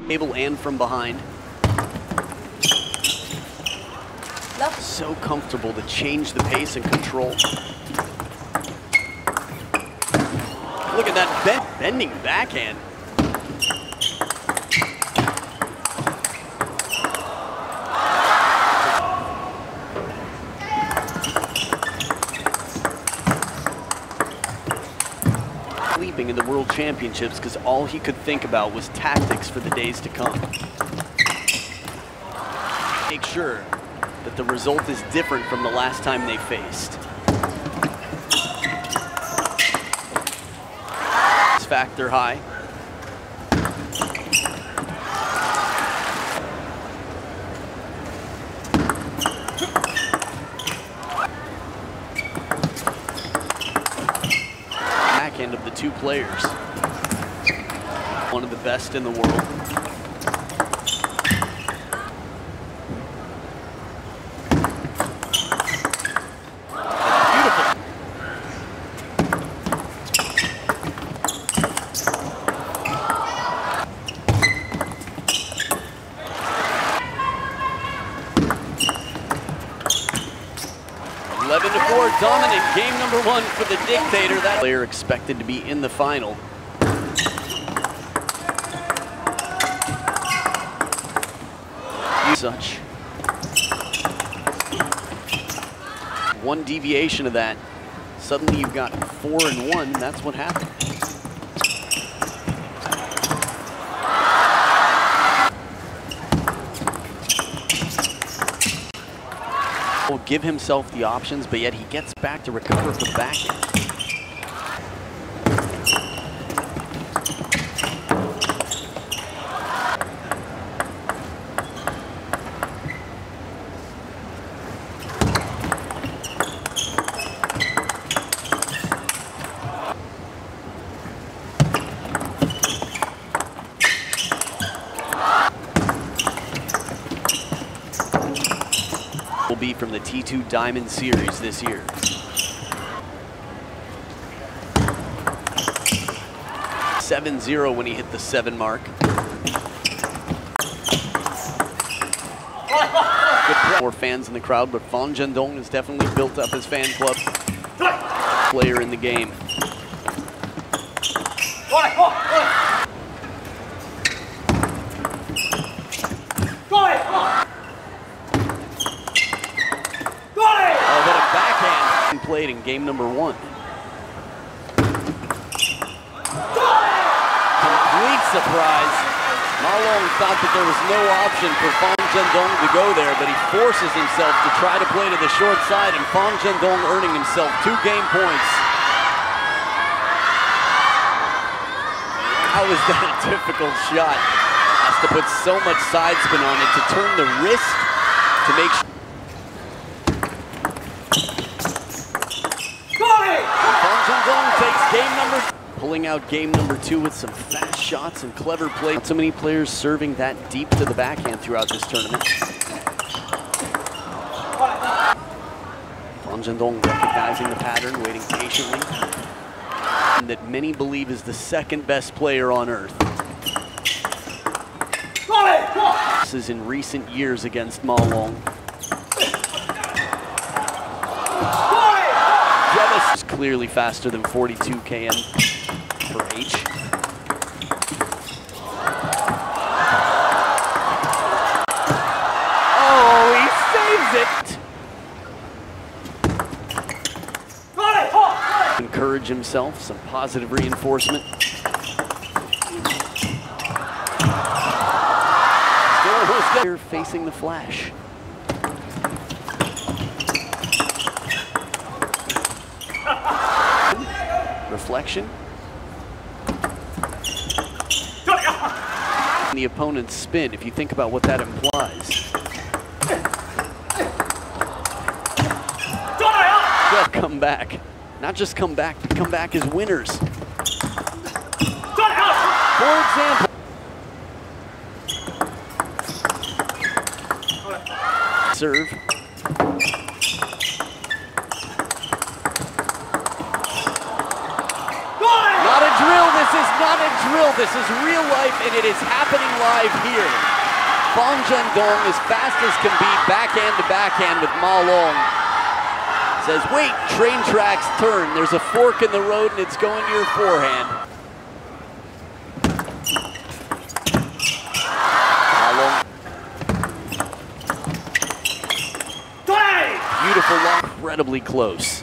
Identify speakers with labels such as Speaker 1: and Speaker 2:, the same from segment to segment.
Speaker 1: table and from behind. So comfortable to change the pace and control. Look at that bending backhand. Sleeping in the World Championships because all he could think about was tactics for the days to come. Make sure that the result is different from the last time they faced. Factor high. Backhand of the two players. One of the best in the world. Dominant game number one for the Dictator. That player expected to be in the final. Such. One deviation of that. Suddenly you've got 4-1. That's what happened. Will give himself the options, but yet he gets back to recover from the backhand. Will be from the T2 Diamond Series this year. .70 when he hit the 7 mark. Good more fans in the crowd, but Phong Jiandong has definitely built up his fan club. Player in the game. Played in game number 1. Complete surprise. Ma Long thought that there was no option for Phong Jiandong to go there, but he forces himself to try to play to the short side, and Phong Jiandong earning himself 2 game points. How is that a difficult shot? Has to put so much side spin on it to turn the wrist to make sure. Takes game number, pulling out game number 2 with some fast shots and clever play. Not so many players serving that deep to the backhand throughout this tournament. Phong Jiandong recognizing the pattern, waiting patiently. And that many believe is the second best player on earth. This is in recent years against Ma Long. Is clearly faster than 42 km per H. Oh, he saves it! Encourage himself, some positive reinforcement. Still almost there, facing the flash. Reflection. The opponent's spin, if you think about what that implies. Just come back. Not just come back, but come back as winners. For example. Serve. Not a drill this This is not a drill, this is real life, and it is happening live here. Fang Zhendong, as fast as can be, backhand to backhand with Ma Long. Says, wait, train tracks turn. There's a fork in the road and it's going to your forehand. Ma Long. Beautiful long, incredibly close.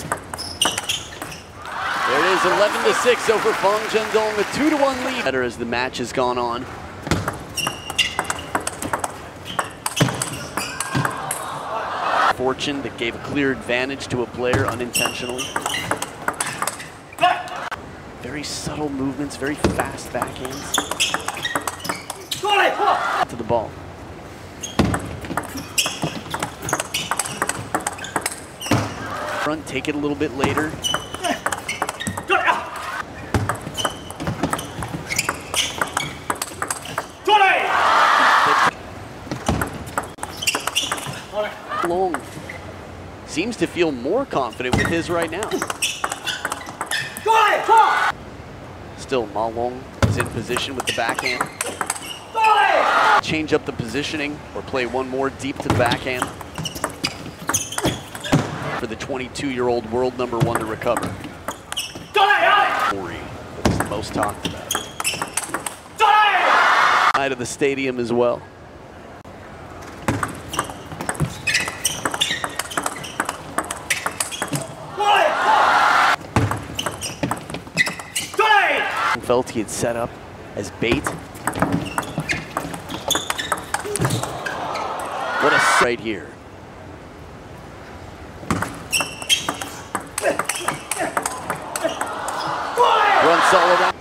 Speaker 1: There it is, 11-6 over Fang Zhendong, a 2-1 lead. Better as the match has gone on. Fortune that gave a clear advantage to a player unintentionally. Very subtle movements, very fast backhands. To the ball. Front, take it a little bit later. Long seems to feel more confident with his right now. Still, Ma Long is in position with the backhand. Change up the positioning or play one more deep to the backhand for the 22-year-old world #1 to recover. That's the most talked about. Side of the stadium as well. Felt he had set up as bait. What a right here. Runs all around.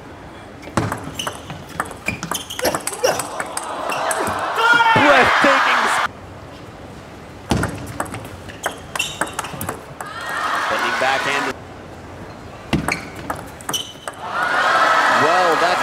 Speaker 1: Breathtaking. Bending backhand. Well, that's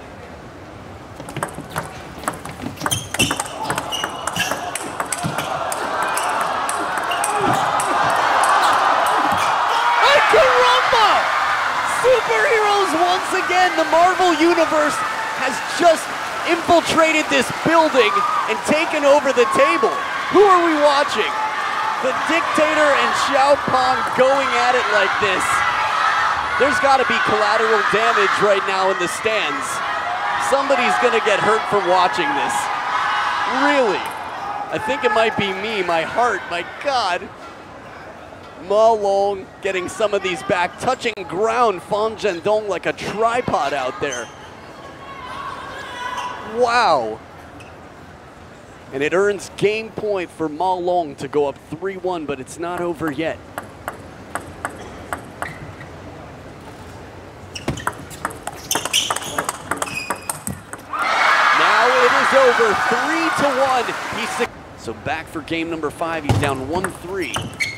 Speaker 1: caramba! Superheroes once again. The Marvel Universe has just infiltrated this building and taken over the table. Who are we watching? The Dictator and Xiao Pong going at it like this. There's got to be collateral damage right now in the stands. Somebody's going to get hurt from watching this. Really. I think it might be me, my heart, my God. Ma Long getting some of these back, touching ground. Fang Zhendong like a tripod out there. Wow. And it earns game point for Ma Long to go up 3-1, but it's not over yet. Over 3-1. So back for game #5. He's down 1-3.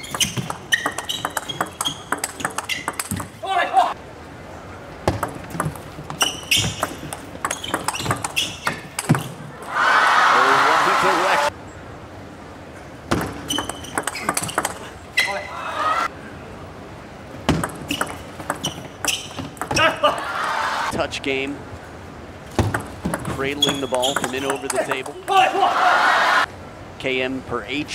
Speaker 1: Touch game. Cradling the ball from in over the table. KM per H.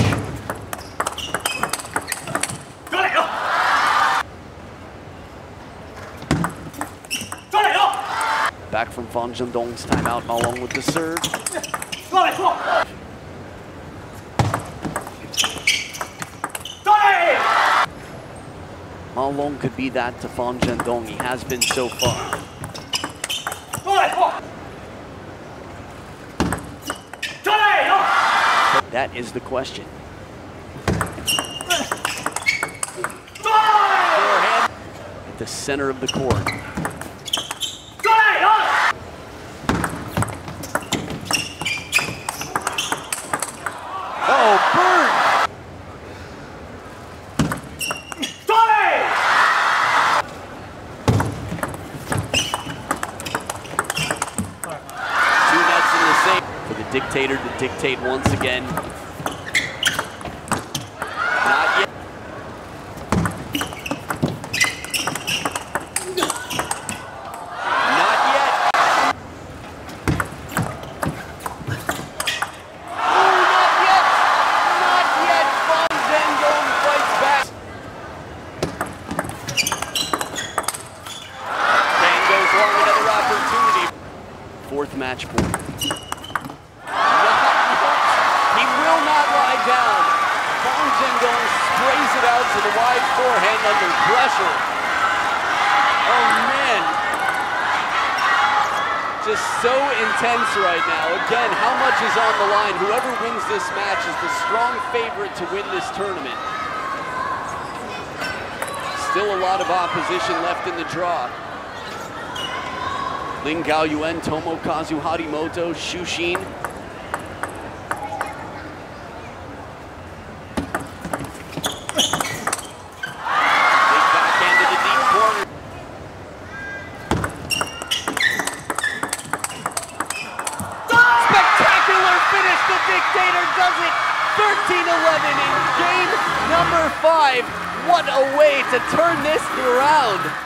Speaker 1: Back from Fang Zhendong's timeout, Ma Long with the serve. Ma Long could be that to Fang Zhendong. He has been so far. That is the question. Forehand at the center of the court. Oh, burn! Two nets in the same for the Dictator to dictate once again. Not yet. 4th match point. He will not lie down. Fang Zhendong sprays it out to the wide forehand under pressure. Oh man. Just so intense right now. Again, how much is on the line? Whoever wins this match is the strong favorite to win this tournament. Still a lot of opposition left in the draw. Lin Gaoyuan, Tomokazu Harimoto, Xu Xin. Big backhand to the deep corner. Spectacular finish, the Dictator does it. 13-11 in game number 5. What a way to turn this around.